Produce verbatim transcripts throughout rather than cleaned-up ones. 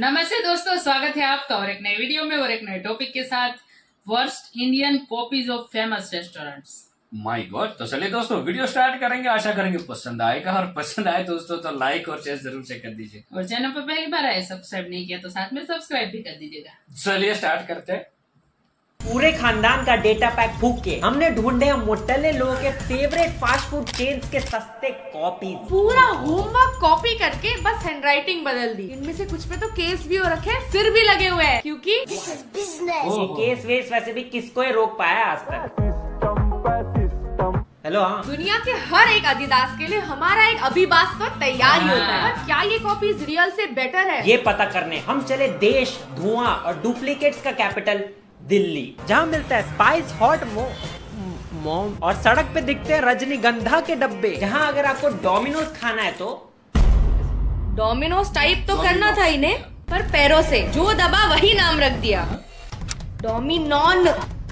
नमस्ते दोस्तों, स्वागत है आपका और एक नए वीडियो में और एक नए टॉपिक के साथ। Worst Indian copies of famous restaurants. My God. तो चलिए दोस्तों वीडियो स्टार्ट करेंगे। आशा करेंगे पसंद आएगा और पसंद आए दोस्तों तो लाइक और शेयर जरूर से कर दीजिए और चैनल पर पहली बार आए सब्सक्राइब नहीं किया तो साथ में सब्सक्राइब भी कर दीजिएगा। चलिए स्टार्ट करते हैं। पूरे खानदान का डेटा पैक फूक के हमने ढूंढे मोटले लोगों के फेवरेट फास्ट फूड चेन्स के सस्ते कॉपी। पूरा होमवर्क कॉपी करके बस हैंडराइटिंग बदल दी। इनमें से कुछ पे तो केस भी हो रखे हैं, फिर भी लगे हुए हैं क्योंकि दिस इज बिजनेस। ये केस वेस वैसे भी किसको ही रोक पाया आज तक। हेलो हाँ, दुनिया के हर एक अधिदास के लिए हमारा एक अभिबास तो तैयार ही होता है। पर क्या ये कॉपीज रियल से बेटर है, ये पता करने हम चले देश, धुआं और डुप्लीकेट्स का कैपिटल दिल्ली, जहाँ मिलता है स्पाइस हॉट मो मोम और सड़क पे दिखते हैं रजनीगंधा के डब्बे। जहाँ अगर आपको डोमिनोज खाना है तो डोमिनोज टाइप तो करना था इन्हें, पर पैरों से जो दबा वही नाम रख दिया। Dominon,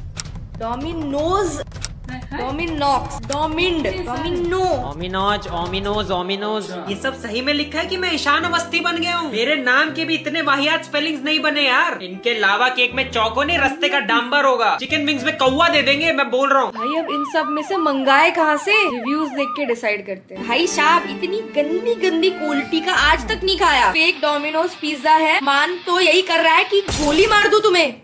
Domino's, Dominox, Domind, Domino, Ominos, Ominos, Ominos. ये सब सही में लिखा है कि मैं ईशान अवस्थी बन गया हूँ? मेरे नाम के भी इतने वाहियात स्पेलिंग्स नहीं बने यार। इनके लावा केक में चौको नहीं, रस्ते का डांबर होगा। चिकन विंग्स में कौवा दे देंगे, मैं बोल रहा हूँ। भाई अब इन सब में से मंगाए कहाँ से? रिव्यूज देख के डिसाइड करते हैं। भाई साहब इतनी गंदी गंदी क्वालिटी का आज तक नहीं खाया। फेक डोमिनोज पिज्जा है, मान तो यही कर रहा है कि गोली मार दूं तुम्हें।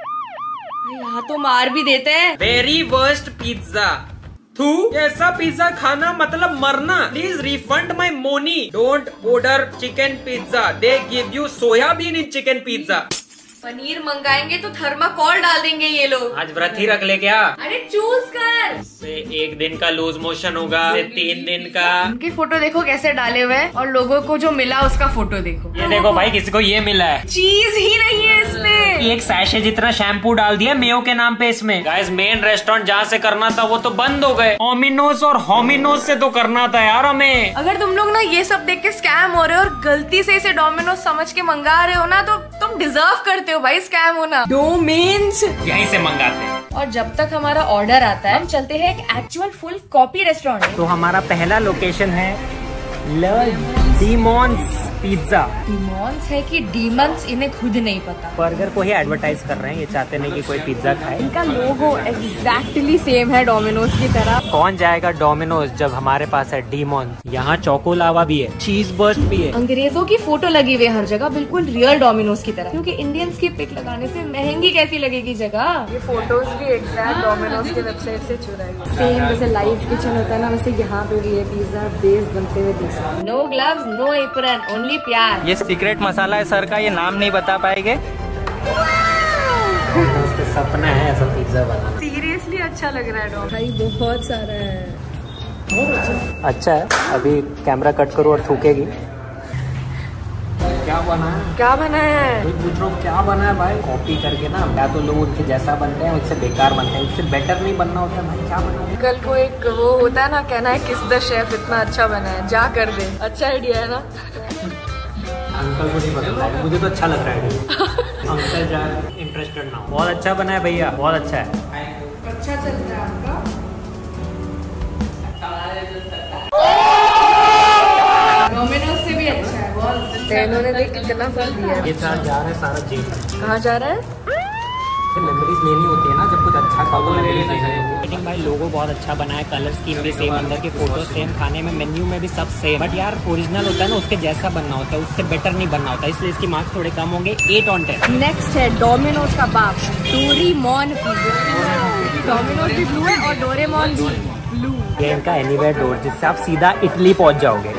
यहाँ तो मार भी देते हैं। Very worst pizza. थू, ऐसा पिज्जा खाना मतलब मरना। Please refund my money. Don't order chicken pizza, they give you soyabean in chicken pizza. Paneer मंगाएंगे तो थर्माकोल डाल देंगे ये लोग। आज व्रत ही रख ले क्या? अरे चूज कर। इससे एक दिन का लूज मोशन होगा, इससे तीन दिन का। उनकी फोटो देखो कैसे डाले हुए हैं और लोगों को जो मिला उसका फोटो देखो। ये देखो भाई, किसी को ये मिला है, चीज ही नहीं है इसमें। एक सैशे जितना शैम्पू डाल दिया मेयो के नाम पे इसमें। गाइस मेन रेस्टोरेंट जहाँ से करना था वो तो बंद हो गए। ओमिनोज और होमिनोज से तो करना था यार हमें। अगर तुम लोग ना ये सब देख के स्कैम हो रहे हो और गलती से इसे डोमिनोज समझ के मंगा रहे हो ना, तो तुम डिजर्व करते हो भाई स्कैम होना। डोमेन्स यहीं से मंगाते हैं। और जब तक हमारा ऑर्डर आता है हम चलते हैं एक एक्चुअल फुल कॉपी रेस्टोरेंट। तो हमारा पहला लोकेशन है ल डीमॉन्स पिज्जा। डीमॉन्स है कि डीमंस इन्हें खुद नहीं पता। बर्गर को ही एडवर्टाइज कर रहे हैं, ये चाहते नहीं कि कोई पिज्जा खाए। इनका लोगो एग्जैक्टली सेम है डोमिनोज की तरह। कौन जाएगा डोमिनोज जब हमारे पास है डीमॉन्स। यहाँ चोको लावा भी है, चीज बर्स्ट भी है। अंग्रेजों की फोटो लगी हुई है हर जगह, बिल्कुल रियल डोमिनोज की तरह। क्योंकि इंडियंस की पिक लगाने से महंगी कैसी लगेगी जगह। ये फोटोज भी एग्जैक्ट डोमिनोज की वेबसाइट से चुराई। सेम जैसे लाइव किचन होता है ना, वैसे यहाँ पे भी ये पिज्जा बेस बनते हुए दिख रहा है। No gloves, no apron, only प्यार। ये सीक्रेट मसाला है सर का, ये नाम नहीं बता पाएंगे। उसका सपना है ऐसा पिज्जा बनाना। सीरियसली अच्छा लग रहा है भाई, बहुत सारा है। अच्छा अच्छा है। अभी कैमरा कट करो और थूकेगी। क्या बना है? क्या बना है? पूछ रहा हूँ क्या बना है भाई। कॉपी करके ना या तो लोग उनके जैसा बनते हैं, उससे बेकार बनते हैं, उससे बेटर नहीं बनना होता भाई। क्या बना है? कल को एक वो होता है ना, कहना है किस द शेफ इतना अच्छा बना है, जा कर दे। अच्छा आइडिया है ना? अंकल को नहीं पता, मुझे तो अच्छा लग रहा है। अंकल जा इंटरेस्टेड ना हो। बहुत अच्छा बना है भैया, बहुत अच्छा है। अच्छा चल रहा है आपका। डोमिनोज से भी अच्छा है बहुत। इन्होंने देख कितना फल दिया है। ये साल जा रहा है सारा जेल। कहाँ जा रहा है? मेमोरीज लेनी होती है ना, जब कुछ अच्छा खाओ तो मेमोरीज लेनी होती है। लेकिन भाई लोगो बहुत अच्छा बना है, कलर स्कीम भी सेम, अंदर की फोटो सेम, खाने में मेन्यू में भी सब सेम। बट यार ओरिजिनल होता है ना, उसके जैसा बनना होता है, उससे बेटर नहीं बनना होता, इसलिए इसकी मार्क्स थोड़े कम होंगे। Eight on ten. नेक्स्ट है डोमिनोज का बाप, डोरेमोन पिज्जा। डोमिनोज भी ब्लू है और डोरेमोन भी ब्लू। ये इनका एनीवेयर डोर, जिससे आप सीधा इटली पहुंच जाओगे।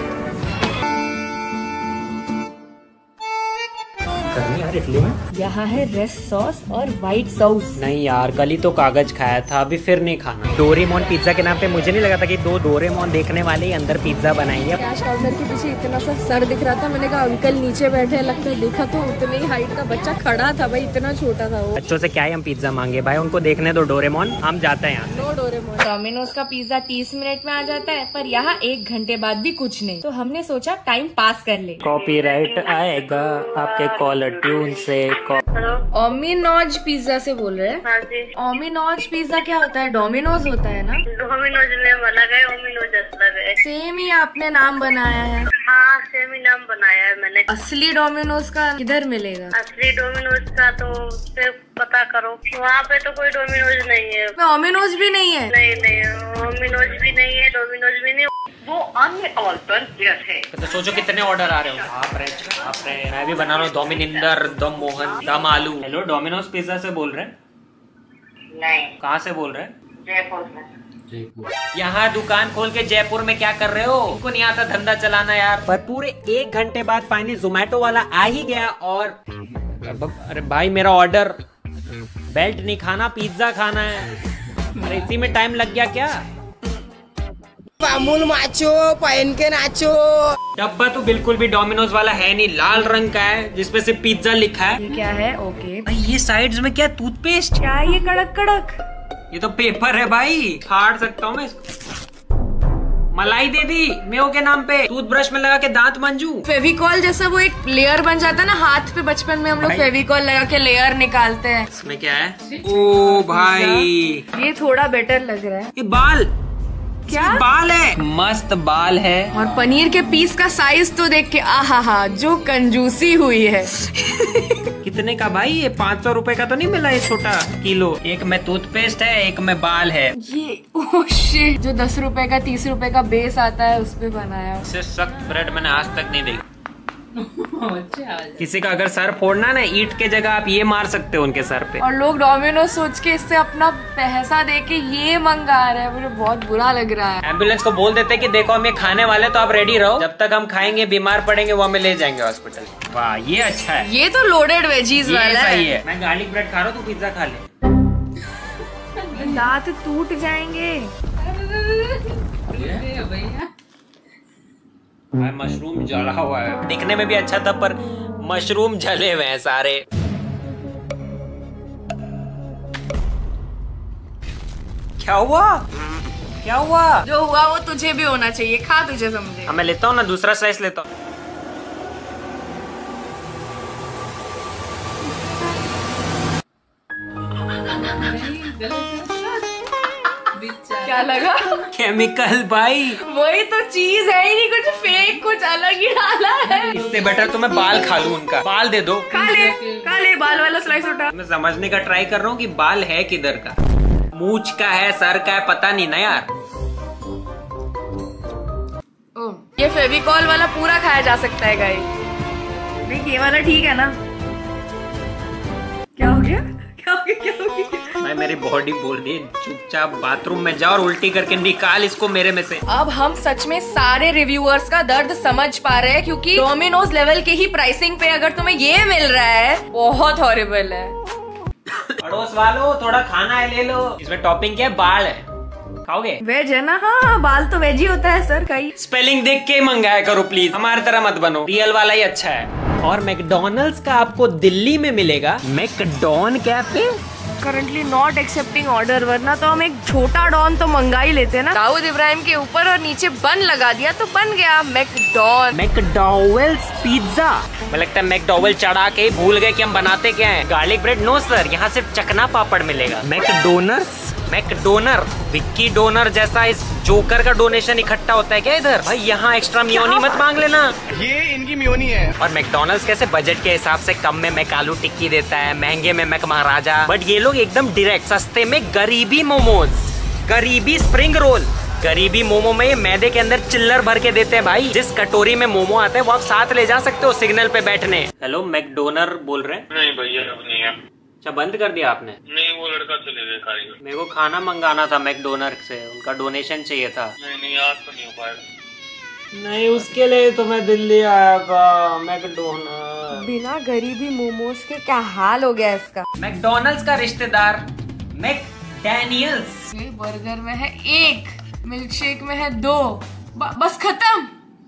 करनी यार इटली में। यहाँ है रेड सॉस और व्हाइट सॉस। नहीं यार, कल ही तो कागज खाया था, अभी फिर नहीं खाना। डोरेमोन पिज्जा के नाम पे मुझे नहीं लगा था कि दो डोरेमोन देखने वाले ही अंदर पिज्जा बनाएंगे। कैश काउंटर के पीछे इतना सा सर दिख रहा था, मैंने कहा अंकल नीचे बैठे, लगता है देखा तो उतने ही हाइट का बच्चा खड़ा था भाई, इतना छोटा था वो। बच्चों से क्या ही हम पिज्जा मांगे भाई, उनको देखने दो डोरेमोन, हम जाते हैं यहाँ। No Doraemon. डोमिनोज का पिज्जा तीस मिनट में आ जाता है, पर यहाँ एक घंटे बाद भी कुछ नहीं, तो हमने सोचा टाइम पास कर ले। कॉपीराइट आएगा आपके कॉलर ट्यून से। ओमिनोज पिज्जा से बोल रहे हैं? हाँ जी। ओमिनोज पिज्जा क्या होता है? डोमिनोज होता है ना? डोमिनोज में अलग है, ओमिनोज अलग है। सेम ही आपने नाम बनाया है। हाँ हाँ सेम ही नाम बनाया है मैंने। असली डोमिनोज का किधर मिलेगा? असली डोमिनोज का तो फिर पता करो, वहाँ पे तो कोई डोमिनोज नहीं है। डोमिनोज भी नहीं है? नहीं नहीं, डोमिनोज भी नहीं है, डोमिनोज भी नहीं, वो अन्य ऑल्टरनेट है। तो सोचो कितने ऑर्डर आ रहे हो। आप रे, आप रे, मैं भी बना रहा हूँ डोमिनिंदर, दम मोहन, दम आलू। हेलो, डोमिनोज पिज्जा से बोल रहे हैं? नहीं। कहाँ से बोल रहे हैं? जयपुर में। जयपुर। यहाँ दुकान खोल के जयपुर में क्या कर रहे हो? उनको नहीं आता धंधा चलाना यार। पर पूरे एक घंटे बाद फाइनली जोमेटो वाला आ ही गया और अरे भाई मेरा ऑर्डर, बेल्ट नहीं खाना, पिज्जा खाना है। अरे इसी में टाइम लग गया क्या? अमूल माचो पहन के नाचो। डब्बा तो बिल्कुल भी डोमिनोज वाला है नहीं, लाल रंग का है जिसपे से पिज्जा लिखा है। ये क्या है? ओके। भाई ये साइड्स में क्या टूथपेस्ट? क्या है ये कड़क कड़क? ये तो पेपर है भाई, फाड़ सकता हूँ मैं इसको। मलाई दे दी मेयो के नाम पे, टूथब्रश में लगा के दांत मंजू। फेविकॉल जैसा वो एक लेयर बन जाता है ना हाथ पे, बचपन में हम लोग फेविकॉल लगा के लेयर निकालते हैं। इसमें क्या है? ओ भाई ये थोड़ा बेटर लग रहा है। ये बाल, क्या बाल है? मस्त बाल है। और पनीर के पीस का साइज तो देख के आहा हा, जो कंजूसी हुई है। कितने का भाई? ये पाँच सौ रूपए का तो नहीं मिला ये छोटा किलो? एक में टूथपेस्ट है, एक में बाल है। ये ओह शिट, जो दस रुपए का तीस रुपए का बेस आता है उस पे बनाया। इससे सख्त ब्रेड मैंने आज तक नहीं देखी। अच्छा। किसी का अगर सर फोड़ना ना, ईंट के जगह आप ये मार सकते हो उनके सर पे। और लोग डोमिनोज सोच के इससे अपना पैसा दे के ये मंगा रहे हैं, मुझे बहुत बुरा लग रहा है। एम्बुलेंस को बोल देते कि देखो हम ये खाने वाले, तो आप रेडी रहो, जब तक हम खाएंगे बीमार पड़ेंगे वो हमें ले जाएंगे हॉस्पिटल। वाह ये अच्छा है, ये तो लोडेड वेजीज वाला सही है। है। मैं गार्लिक ब्रेड खा रहा हूँ, तू पिज्जा खा ले। दांत टूट जाएंगे। भैया भाई मशरूम जला हुआ है, दिखने में भी अच्छा था पर मशरूम जले हुए हैं सारे। क्या हुआ? क्या हुआ? जो हुआ वो तुझे भी होना चाहिए, खा तुझे समझे। हाँ मैं लेता हूँ ना, दूसरा स्लाइस लेता हूँ। क्या लगा? केमिकल भाई, वही तो चीज है ही नहीं, कुछ फेक, कुछ अलग ही डाला है। इससे बेटर तो मैं बाल खा लूं उनका। बाल दे दो। खा ले, खा ले, बाल वाला स्लाइस उठा। मैं समझने का ट्राई कर रहा हूँ कि बाल है किधर का, मूंछ का है, सर का है, पता नहीं ना यार। ओ, ये फेविकॉल वाला पूरा खाया जा सकता है गाइस। नहीं ये वाला ठीक है ना? क्या हो गया? क्या हो गया? क्या हो गया? भाई मेरी बॉडी बोल रही है चुपचाप बाथरूम में जा और उल्टी करके निकाल इसको मेरे में से। अब हम सच में सारे रिव्यूअर्स का दर्द समझ पा रहे हैं, क्योंकि डोमिनोज लेवल के ही प्राइसिंग पे अगर तुम्हें ये मिल रहा है, बहुत हॉरिबल है। पड़ोस वालों थोड़ा खाना है ले लो। इसमें टॉपिंग क्या है? बाल है, खाओगे? वेज है ना? हाँ बाल तो वेज ही होता है सर। कहीं स्पेलिंग देख के मंगाया करो प्लीज, हमारी तरह मत बनो, रियल वाला ही अच्छा है। और मैकडोनल्ड्स का आपको दिल्ली में मिलेगा McDon cafe. Currently not accepting order, वरना तो हम एक छोटा डॉन तो मंगा ही लेते ना। दाऊद इब्राहिम के ऊपर और नीचे बन लगा दिया तो बन गया मैकडॉन। मैकडॉवेल्स पिज्जा। मैं लगता है मैकडॉवेल चढ़ा के भूल गए कि हम बनाते क्या है। गार्लिक ब्रेड नो सर, यहाँ सिर्फ चकना पापड़ मिलेगा। मैकडोनर्स, मैकडोनर, विक्की डोनर जैसा इस जोकर का डोनेशन इकट्ठा होता है क्या इधर? भाई यहाँ एक्स्ट्रा मियोनी मत मांग लेना, ये इनकी मियोनी है। और मैकडोनल्ड्स कैसे बजट के हिसाब से कम में मैक आलू टिक्की देता है, महंगे में मैक महाराजा, बट ये लोग एकदम डायरेक्ट सस्ते में गरीबी मोमोज, गरीबी स्प्रिंग रोल। गरीबी मोमो में ये मैदे के अंदर चिल्लर भर के देते हैं भाई। जिस कटोरी में मोमो आता है वो आप साथ ले जा सकते हो सिग्नल पे बैठने। हेलो मैकडोनर बोल रहे हैं? नहीं भैया नहीं है। अच्छा बंद कर दिया आपने? नहीं वो लड़का चले गए कारीगर। मेरे को खाना मंगाना था मैकडोनर से, उनका डोनेशन चाहिए था। नहीं नहीं आज तो नहीं हो पाएगा। नहीं उसके लिए तो मैं दिल्ली आया था। मैकडोनर बिना गरीबी मोमोज के क्या हाल हो गया इसका। मैकडोनल्ड्स का रिश्तेदार मैकडैनियल्स। बर्गर में है एक, मिल्क शेक में है दो, ब, बस खत्म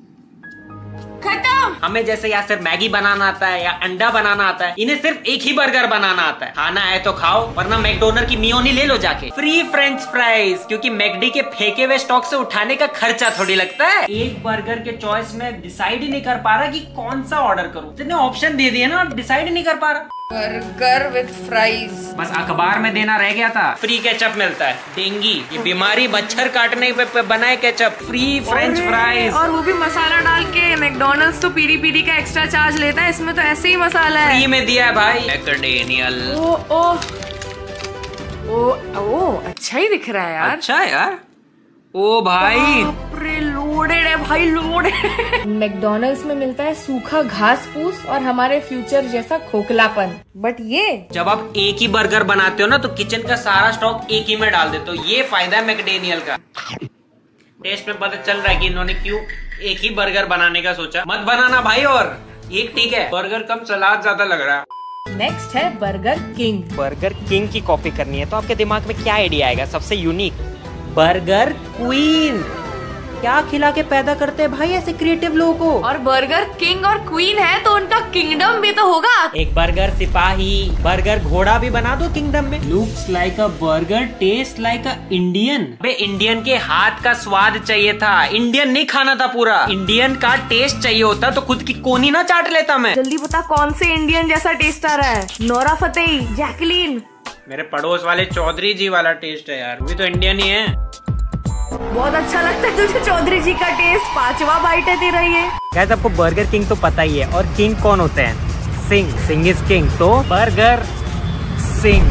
खत्म। हमें जैसे या सिर्फ मैगी बनाना आता है या अंडा बनाना आता है, इन्हें सिर्फ एक ही बर्गर बनाना आता है। खाना है तो खाओ, वरना मैकडोनर की मियोनी ले लो जाके। फ्री फ्रेंच फ्राइज, क्योंकि मैकडी के फेंके हुए स्टॉक से उठाने का खर्चा थोड़ी लगता है। एक बर्गर के चॉइस में डिसाइड ही नहीं कर पा रहा कि कौन सा ऑर्डर करूं। इतने ऑप्शन दे दिए ना, डिसाइड ही नहीं कर पा रहा। Burger with fries. बस अखबार में देना रह गया था। फ्री केचप मिलता है। डेंगी ये बीमारी मच्छर काटने पे, पे बनाए केचप। फ्री फ्रेंच फ्राइज और वो भी मसाला डाल के। मैकडोनल्ड्स तो पीरी पीरी का एक्स्ट्रा चार्ज लेता है, इसमें तो ऐसे ही मसाला है। फ्री में दिया है भाई। मैकडेनियल। ओ ओ ओ ओ अच्छा ही दिख रहा है यार। अच्छा है यार। ओ भाई लोडेड है भाई, लोडेड। मैकडोनल्ड्स में मिलता है सूखा घास फूस और हमारे फ्यूचर जैसा खोखलापन। बट ये जब आप एक ही बर्गर बनाते हो ना तो किचन का सारा स्टॉक एक ही में डाल देते हो। ये फायदा है मैकडेनियल का। टेस्ट में पता चल रहा है कि इन्होंने क्यों एक ही बर्गर बनाने का सोचा। मत बनाना भाई, और एक ठीक है, बर्गर कम सलाद ज्यादा लग रहा है। नेक्स्ट है बर्गर किंग। बर्गर किंग की कॉपी करनी है तो आपके दिमाग में क्या आइडिया आएगा? सबसे यूनिक बर्गर क्वीन। क्या खिला के पैदा करते हैं भाई ऐसे क्रिएटिव लोगों को। और बर्गर किंग और क्वीन है तो उनका किंगडम भी तो होगा। एक बर्गर सिपाही, बर्गर घोड़ा भी बना दो किंगडम में। Looks like a burger, taste like a Indian. बे इंडियन के हाथ का स्वाद चाहिए था, इंडियन नहीं खाना था पूरा। इंडियन का टेस्ट चाहिए होता तो खुद की कोनी ना चाट लेता मैं। जल्दी बता कौन से इंडियन जैसा टेस्ट आ रहा है? Nora Fatehi, Jacqueline. मेरे पड़ोस वाले चौधरी जी वाला टेस्ट है यार, वो तो इंडियन ही है। बहुत अच्छा लगता है तुझे चौधरी जी का टेस्ट। पांचवा बाइट है तेरा ये। गाइस आपको बर्गर किंग तो पता ही है, और किंग कौन होते हैं? सिंह। सिंह इज किंग, तो बर्गर सिंह।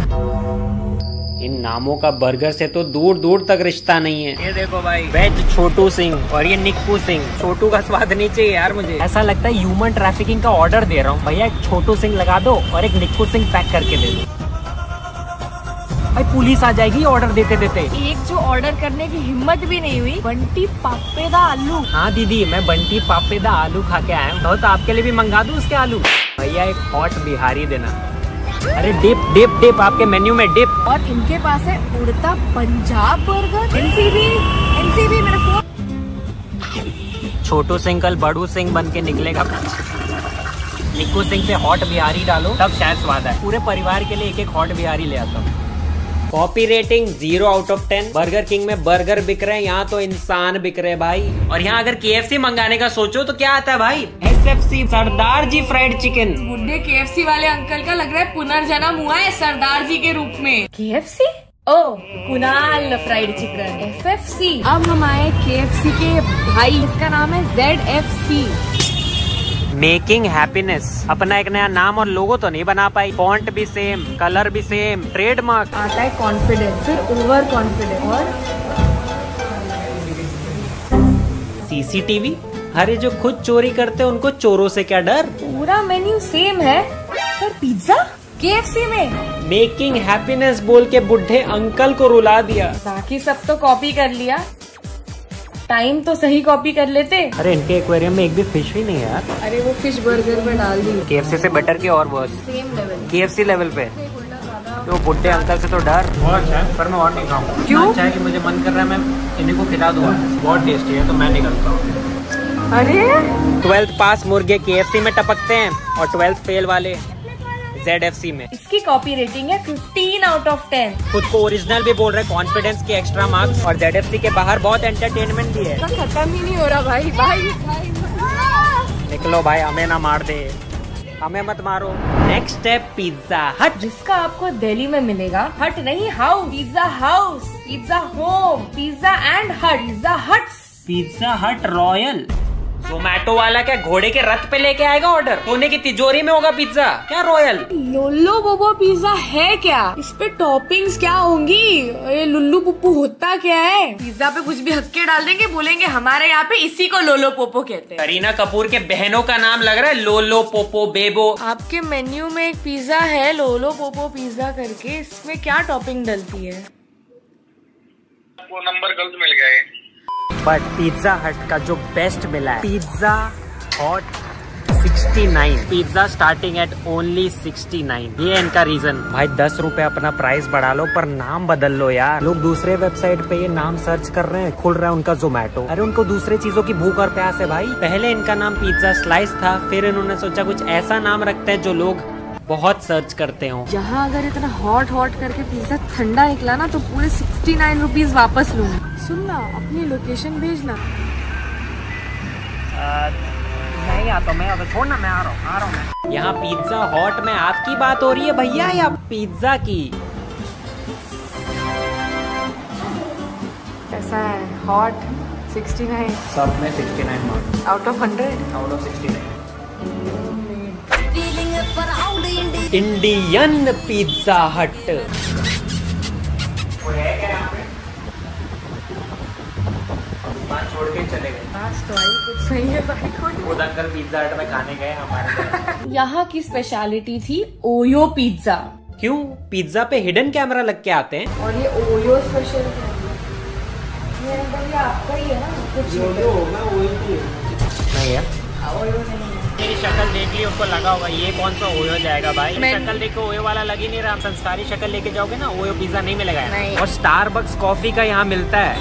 इन नामों का बर्गर से तो दूर दूर तक रिश्ता नहीं है। ये देखो भाई, वेज छोटू सिंह और ये निक्कू सिंह। छोटू का स्वाद नहीं चाहिए यार मुझे। ऐसा लगता है ह्यूमन ट्रैफिकिंग का ऑर्डर दे रहा हूँ। भैया एक छोटू सिंह लगा दो और एक निक्कू सिंह पैक करके दे दो। भाई पुलिस आ जाएगी ऑर्डर देते देते। एक जो ऑर्डर करने की हिम्मत भी नहीं हुई। बंटी पापेदा आलू। हाँ दीदी, मैं बंटी पापेदा आलू खा के आया हूँ, तो आपके लिए भी मंगा दूँ उसके आलू। भैया एक हॉट बिहारी देना। अरे डिप डिप डिप, आपके मेन्यू में डिप। और इनके पास है Udta Punjab burger. NCB NCB मेरे फोन। छोटू सिंह कल बड़ू सिंह बन के निकलेगा। निक्कू सिंह पे हॉट बिहारी डालो तब शायद स्वाद है। पूरे परिवार के लिए एक एक हॉट बिहारी ले आता हूँ। Copy rating zero out of ten. Burger King में बर्गर बिक रहे हैं, यहाँ तो इंसान बिक रहे हैं भाई। और यहाँ अगर केएफसी मंगाने का सोचो तो क्या आता है भाई? SFC, Sardar ji fried chicken. बुढ़े केएफसी वाले अंकल का लग रहा है पुनर्जन्म हुआ है सरदार जी के रूप में। KFC? O Kunal fried chicken. FFC. अब हम आए केएफसी के भाई, इसका नाम है Z F C. Making happiness. अपना एक नया नाम और लोगो तो नहीं बना पाई। फॉन्ट भी सेम, कलर भी सेम, ट्रेडमार्क। आता है कॉन्फिडेंस, फिर ओवर कॉन्फिडेंस और सीसीटीवी। अरे जो खुद चोरी करते हैं उनको चोरों से क्या डर। पूरा मेन्यू सेम है पर पिज्जा केएफसी में। मेकिंग हैप्पीनेस बोल के बुढ़े अंकल को रुला दिया। बाकी सब तो कॉपी कर लिया, टाइम तो सही कॉपी कर लेते। अरे इनके एक्वेरियम में एक भी फिश ही नहीं है यार। अरे वो फिश बर्गर में डाल दी। केएफसी से बेटर की और worse. Same level, KFC level पे। तो बुढ़े अंकल से तो डर। बहुत अच्छा है पर मैं और नहीं खाऊंगा। क्यों? अच्छा है कि मुझे मन कर रहा है मैं इन्हीं को खिला दूंगा। बहुत टेस्टी है तो मैं निकलता हूँ। अरे ट्वेल्थ पास मुर्गे केएफसी में टपकते हैं और ट्वेल्थ फेल वाले जेडएफसी में। इसकी कॉपी रेटिंग है फिफ्टीन आउट ऑफ टेन। खुद को ओरिजिनल भी बोल रहे, कॉन्फिडेंस के एक्स्ट्रा मार्क्स। और जेडएफसी के बाहर बहुत एंटरटेनमेंट भी है। खत्म ही नहीं हो रहा भाई। भाई निकलो भाई, हमें ना मार दे, हमें मत मारो। नेक्स्ट है पिज्जा हट, जिसका आपको दिल्ली में मिलेगा। हट नहीं, house. Pizza house, pizza home, pizza and hut. Pizza Hut. Pizza Hut royal. Zomato वाला क्या घोड़े के रथ पे लेके आएगा ऑर्डर? सोने की तिजोरी में होगा पिज्जा, क्या रॉयल? लोलो बोबो पिज्जा है क्या? इस पे टॉपिंग्स क्या होंगी? ये लुल्लू पुप्पू होता क्या है? पिज्जा पे कुछ भी हक्के डाल देंगे, बोलेंगे हमारे यहाँ पे इसी को लोलो पोपो कहते हैं। करीना कपूर के बहनों का नाम लग रहा है लोलो पोपो बेबो। आपके मेन्यू में एक पिज्जा है लोलो पोपो पिज्जा करके, इसमें क्या टॉपिंग डलती है? वो नंबर गलत मिल गया है। बट पिज्जा हट का जो बेस्ट मिला है pizza hot sixty nine. Pizza starting at only sixty nine. ये इनका रीजन। भाई दस रुपए अपना प्राइस बढ़ा लो पर नाम बदल लो यार। लोग दूसरे वेबसाइट पे ये नाम सर्च कर रहे हैं, खुल रहा है उनका जोमैटो। अरे उनको दूसरे चीजों की भूख और प्यास है भाई। पहले इनका नाम पिज्जा स्लाइस था, फिर इन्होंने सोचा कुछ ऐसा नाम रखते हैं जो लोग बहुत सर्च करते हो। यहाँ अगर इतना हॉट हॉट करके पिज्जा ठंडा निकला ना तो पूरे सिक्सटी नाइन रुपीज वापस लूंगी। सुनना, अपनी लोकेशन भेजना। नहीं आता मैं, आता छोड़ ना, मैं आ रहा हूँ आ रहा हूँ मैं। यहाँ पिज्जा हॉट में आपकी बात हो रही है भैया या पिज्जा की? कैसा है हॉट? सिक्सटी नाइन सब में sixty nine marks out of hundred out of sixty nine. Indian Pizza Hut दुकान छोड़ के चले गए। पास तो आई कुछ सही है भाई। कोई खुद अंकल पिज्जा हट में खाने गए हमारे। यहाँ की स्पेशलिटी थी ओयो पिज्जा। क्यों? पिज्जा पे हिडन कैमरा लग के आते हैं। और ये ओयो स्पेशल है, ये अंकल ये आपका ही है ना? कुछ ओयो होगा, ओयो नहीं है, ओयो नहीं है। मेरी शक्ल देख ली, उसको लगा होगा ये कौन सा ओयो जाएगा भाई। मैं... शक्ल देखो ओयो वाला लग ही नहीं रहा। संस्कारी शक्ल लेके जाओगे ना, ओयो पिज्जा नहीं मिलेगा। नहीं। और स्टारबक्स कॉफी का यहाँ मिलता है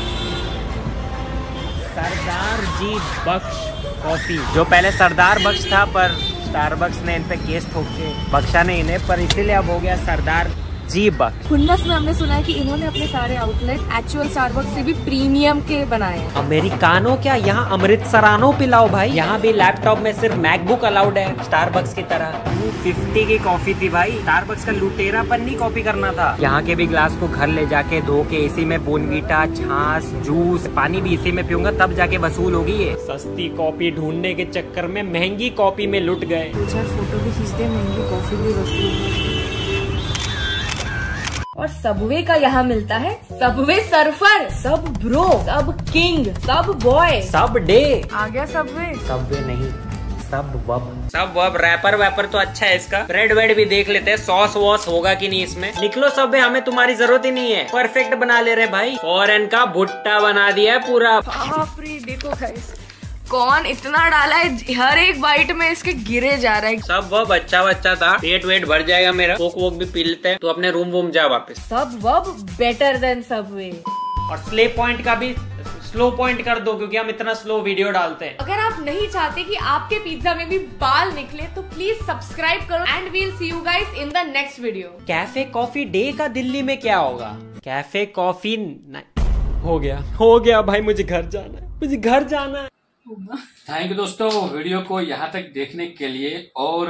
सरदार जी बख्श कॉफी, जो पहले सरदार बख्श था पर स्टारबक्स ने इन पे केस ठोक के बख्शा नहीं इन्हें, पर इसीलिए अब हो गया सरदार जी बख्श। खुन्नस में हमने सुना है कि इन्होंने अपने सारे आउटलेट एक्चुअल स्टारबक्स से भी प्रीमियम के बनाए हैं। अमेरिकानो क्या, यहाँ अमृतसरानो पिलाओ भाई। यहाँ भी लैपटॉप में सिर्फ मैकबुक अलाउड है स्टारबक्स की तरह। फिफ्टी की कॉफी थी भाई, स्टारबक्स का लुटेरापन नहीं कॉपी करना था। यहाँ के भी ग्लास को घर ले जाके धो के इसी में बोनवीटा, छाछ, जूस, पानी भी इसी में पीऊंगा तब जाके वसूल होगी ये। सस्ती कॉपी ढूंढने के चक्कर में महंगी कॉपी में लुट गए। फोटो भी खींचते, महंगी कॉफी भी वसूल। और सबवे का यहाँ मिलता है Subway Surfer, sub bro, sub king, sub boy, sub day. आ गया सबवे। सबवे नहीं, सब वब। सब वब रैपर वैपर तो अच्छा है इसका। ब्रेड वेड भी देख लेते हैं, सॉस वॉस होगा कि नहीं इसमें। निकलो सबवे, हमें तुम्हारी जरूरत ही नहीं है। परफेक्ट बना ले रहे भाई, फॉरेन का भुट्टा बना दिया है पूरा। बाप रे, देखो गाइस कौन इतना डाला है, हर एक बाइट में इसके गिरे जा रहा है। सब वब अच्छा बच्चा था, पेट वेट भर जाएगा मेरा। कोक वोक भी पी लेते हैं, तो अपने रूम वूम जा वापस। Sub wub better than Subway. और स्ले पॉइंट का भी स्लो पॉइंट कर दो, क्योंकि हम इतना स्लो वीडियो डालते हैं। अगर आप नहीं चाहते कि आपके पिज्जा में भी बाल निकले तो प्लीज सब्सक्राइब करो and we'll see you guys in the next video. Cafe Coffee Day का दिल्ली में क्या होगा? कैफे कॉफी हो गया हो गया भाई, मुझे घर जाना है, मुझे घर जाना है। थैंक यू दोस्तों वीडियो को यहाँ तक देखने के लिए। और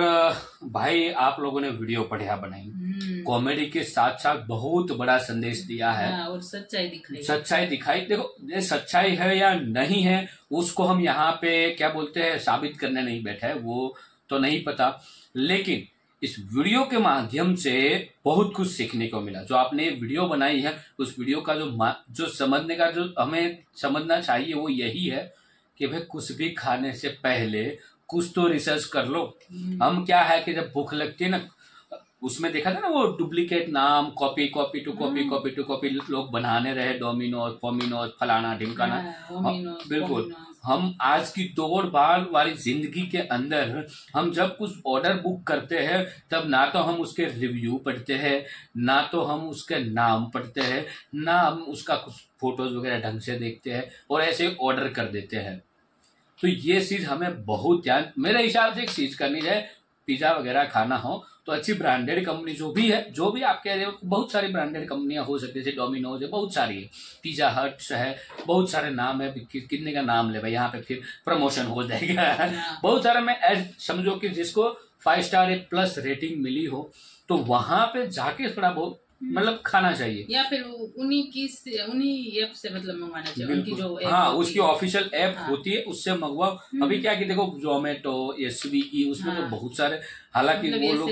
भाई आप लोगों ने वीडियो बढ़िया बनाई, कॉमेडी के साथ साथ बहुत बड़ा संदेश दिया है। हाँ, और सच्चाई दिखाई सच्चाई दिखाई। देखो ये सच्चाई है या नहीं है उसको हम यहाँ पे क्या बोलते हैं साबित करने नहीं बैठे, वो तो नहीं पता, लेकिन इस वीडियो के माध्यम से बहुत कुछ सीखने को मिला। जो आपने वीडियो बनाई है उस वीडियो का जो जो समझने का जो हमें समझना चाहिए वो यही है कि भाई कुछ भी खाने से पहले कुछ तो रिसर्च कर लो। हम क्या है कि जब भूख लगती है ना, उसमें देखा था ना वो डुप्लीकेट नाम, copy copy to copy copy to copy लोग बनाने रहे, डोमिनोज, फोमिनोज, फलाना ढिमकाना। बिल्कुल, हम आज की दौड़ भाग वाली जिंदगी के अंदर हम जब कुछ ऑर्डर बुक करते हैं तब ना तो हम उसके रिव्यू पढ़ते हैं, ना तो हम उसके नाम पढ़ते हैं, ना हम उसका कुछ फोटोज वगैरह ढंग से देखते हैं और ऐसे ऑर्डर कर देते हैं। तो ये चीज हमें बहुत ध्यान, मेरे हिसाब से एक चीज करनी है, पिज्जा वगैरह खाना हो तो अच्छी ब्रांडेड कंपनी जो भी है, जो भी आप कह रहे हो, बहुत सारी ब्रांडेड कंपनियां हो सकती है, जैसे डोमिनोज है, बहुत सारी है, पिज्जा हट है, बहुत सारे नाम है, कि, कितने का नाम ले भाई, यहाँ पे फिर प्रमोशन हो जाएगा। बहुत सारे में समझो कि जिसको फाइव स्टार एक प्लस रेटिंग मिली हो तो वहां पे जाके थोड़ा बहुत मतलब खाना चाहिए, या फिर उन्हीं की उन्हीं ऐप से मतलब मंगवाना चाहिए, उनकी जो हाँ उसकी ऑफिशियल ऐप हाँ। होती है उससे मंगवाओ। अभी क्या कि देखो जोमेटो या स्विगी उसमें हाँ। तो बहुत सारे, हालांकि वो लोग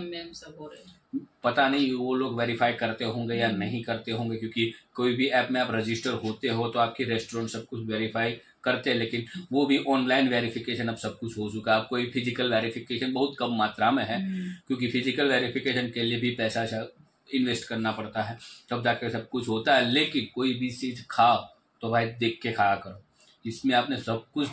सब हो रहे पता नहीं वो लोग वेरीफाई करते होंगे या नहीं करते होंगे, क्योंकि कोई भी ऐप में आप रजिस्टर होते हो तो आपकी रेस्टोरेंट सब कुछ वेरीफाई करते हैं, लेकिन वो भी ऑनलाइन वेरिफिकेशन अब सब कुछ हो चुका है। अब कोई फिजिकल वेरिफिकेशन बहुत कम मात्रा में है, क्योंकि फिजिकल वेरिफिकेशन के लिए भी पैसा इन्वेस्ट करना पड़ता है, तब जाकर सब कुछ होता है। लेकिन कोई भी चीज खाओ तो भाई देख के खाया करो। इसमें आपने सब कुछ,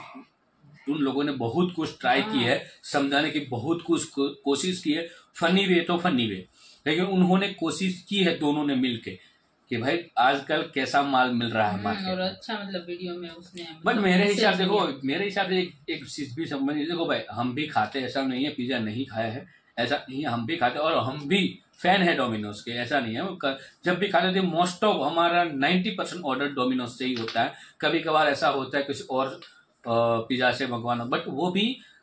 उन लोगों ने बहुत कुछ ट्राई की है, समझाने की बहुत कुछ कोशिश की है, फनी वे तो फनी वे, लेकिन उन्होंने कोशिश की है दोनों ने मिलके कि भाई आजकल कैसा माल मिल रहा है मार्केट और अच्छा मतलब वीडियो में उसने। बट मेरे हिसाब से देखो, मेरे हिसाब से एक, एक चीज भी संबंधित, देखो भाई हम भी खाते, ऐसा नहीं है पिज्जा नहीं खाया है, ऐसा नहीं है, हम भी खाते और हम भी फैन है डोमिनोज के, ऐसा नहीं है। जब भी खाते थे मोस्ट ऑफ हमारा नाइन्टी परसेंट ऑर्डर डोमिनोज से ही होता है। कभी कभार ऐसा होता है कुछ और पिज्जा से मंगवाना, बट वो भी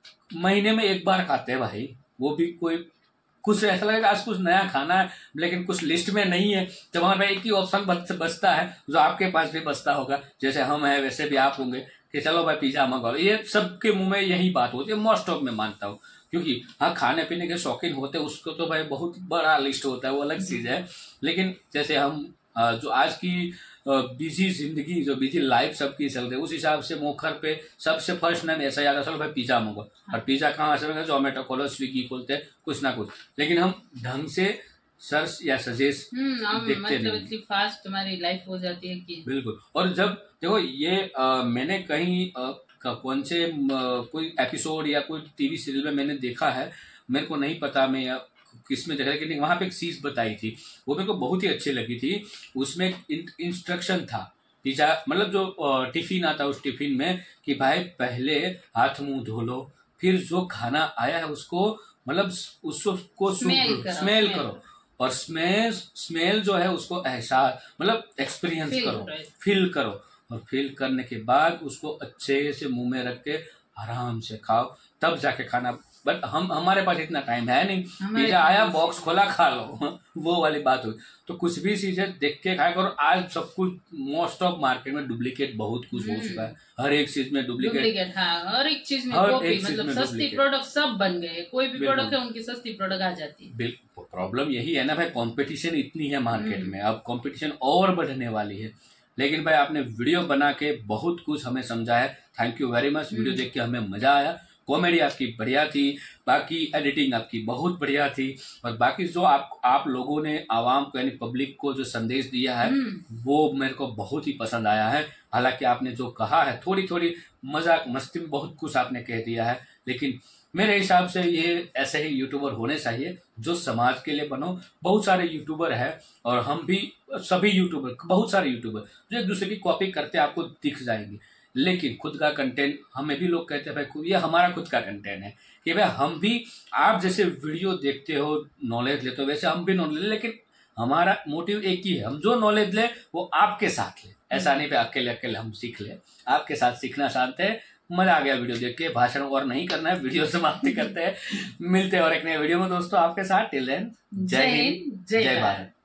महीने में एक बार खाते हैं भाई, वो भी कोई कुछ ऐसा लगेगा आज कुछ नया खाना है लेकिन कुछ लिस्ट में नहीं है, तो हमारे पास एक ही ऑप्शन बचता है जो आपके पास भी बचता होगा, जैसे हम हैं वैसे भी आप होंगे कि चलो भाई पिज्जा मंगा लो। ये सबके मुंह में यही बात होती है, मोस्ट ऑफ में मानता हूँ, क्योंकि हाँ खाने पीने के शौकीन होते हैं उसको तो भाई बहुत बड़ा लिस्ट होता है, वो अलग चीज है। लेकिन जैसे हम जो आज की बिजी जिंदगी, जो बिजी लाइफ सबकी चल रही है, उस हिसाब से मोखर पे सबसे फर्स्ट नाम ऐसा याद है, चलो भाई पिज्जा मंगो। और पिज्जा कहाँ से, जोमेटो खोलो, स्विगी खोलते हैं, कुछ ना कुछ, लेकिन हम ढंग से सर्च या सजेस्ट देखते नहीं। फास्ट तुम्हारी लाइफ हो जाती है कि बिल्कुल। और जब देखो ये आ, मैंने कहीं आ, कौन से कोई एपिसोड या कोई टीवी सीरियल में मैंने देखा है, मेरे को नहीं पता मैं या किस में देखा, लेकिन वहां पे एक चीज बताई थी वो मेरे को बहुत ही अच्छी लगी थी। उसमें इंस्ट्रक्शन था पिज्जा मतलब जो टिफिन आता है उस टिफिन में कि भाई पहले हाथ मुंह धो लो, फिर जो खाना आया है उसको मतलब उसको स्मेल करो, स्मेल करो और स्मेल स्मेल जो है उसको एहसास मतलब एक्सपीरियंस करो, फील करो, और फील करने के बाद उसको अच्छे से मुंह में रख के आराम से खाओ, तब जाके खाना। बट हम हमारे पास इतना टाइम है नहीं, पिज्जा आया बॉक्स खोला खा लो वो वाली बात हुई। तो कुछ भी चीजें देख के खाए करो। आज सब कुछ मोस्ट ऑफ मार्केट में डुप्लीकेट बहुत कुछ हो चुका है, हर एक चीज में डुप्लीकेट, हाँ, हर एक चीज में कॉपी, मतलब सस्ती प्रोडक्ट सब बन गए, कोई भी प्रोडक्ट है उनकी सस्ती प्रोडक्ट आ जाती है। बिल्कुल, प्रॉब्लम यही है ना भाई, कंपटीशन इतनी है मार्केट में, अब कंपटीशन और बढ़ने वाली है। लेकिन भाई आपने वीडियो बना के बहुत कुछ हमें समझा है, thank you very much. Video देख के हमें मजा आया, कॉमेडी आपकी बढ़िया थी, बाकी एडिटिंग आपकी बहुत बढ़िया थी, और बाकी जो आप आप लोगों ने आवाम को यानी पब्लिक को जो संदेश दिया है वो मेरे को बहुत ही पसंद आया है। हालांकि आपने जो कहा है थोड़ी थोड़ी मजाक मस्ती में बहुत कुछ आपने कह दिया है, लेकिन मेरे हिसाब से ये ऐसे ही यूट्यूबर होने चाहिए जो समाज के लिए बनो। बहुत सारे यूट्यूबर है और हम भी सभी यूट्यूबर, बहुत सारे यूट्यूबर जो एक दूसरे की कॉपी करते आपको दिख जाएंगे, लेकिन खुद का कंटेंट हमें भी लोग कहते हैं भाई ये हमारा खुद का कंटेंट है कि भाई हम भी आप जैसे वीडियो देखते हो नॉलेज लेते हो वैसे हम भी नॉलेज ले, लेकिन हमारा मोटिव एक ही है, हम जो नॉलेज ले वो आपके साथ ले, ऐसा नहीं भाई अकेले अकेले हम सीख ले, आपके साथ सीखना चाहते हैं। मजा आ गया वीडियो देख के, भाषण और नहीं करना है, वीडियो समाप्ति करते हैं, मिलते हैं और एक नए वीडियो में दोस्तों आपके साथ। टिल देन जय हिंद जय भारत।